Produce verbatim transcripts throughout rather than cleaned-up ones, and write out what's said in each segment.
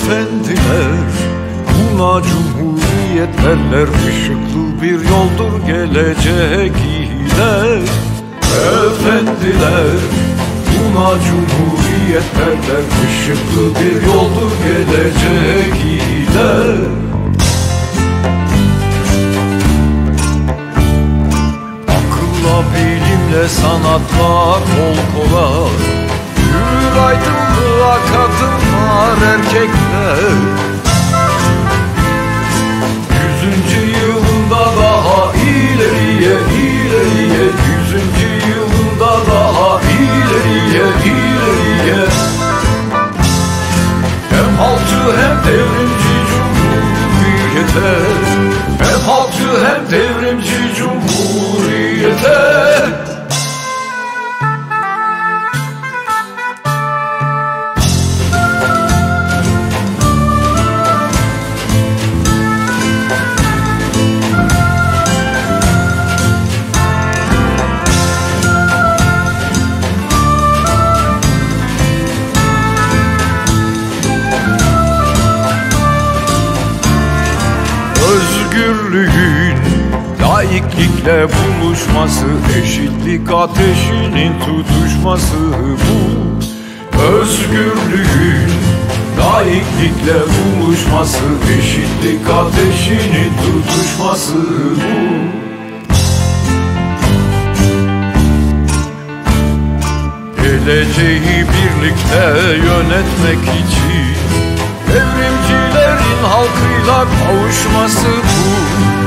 efendiler, buna cumhuriyet derler. Işıklı bir yoldur geleceğe gider. Efendiler, buna cumhuriyet derler. Işıklı bir yoldur geleceğe gider. Akılla, bilimle, sanatla kol kola yürür aydınlığa kadınlar, erkekler. Yüzüncü yılında daha ileriye, ileriye. Yüzüncü yılında daha ileriye, ileriye. Hem halkçı hem devrimci cumhuriyete. Hem halkçı hem devrimci cumhuriyete. Özgürlüğün laiklikle buluşması, eşitlik ateşinin tutuşması bu. Özgürlüğün laiklikle buluşması, eşitlik ateşinin tutuşması bu. Geleceği birlikte yönetmek için devrimcilerin halkıyla kavuşması bu.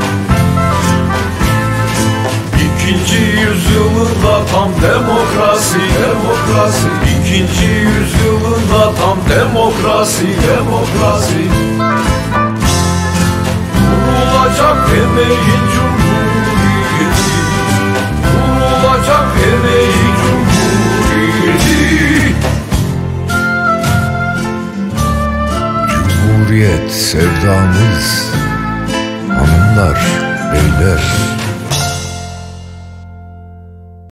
İkinci yüzyılında tam demokrasi, demokrasi. İkinci yüzyılında tam demokrasi, demokrasi. Kurulacak emeğin cumhuriyeti, kurulacak emeğin cumhuriyeti. Cumhuriyet sevdamız, hanımlar, beyler.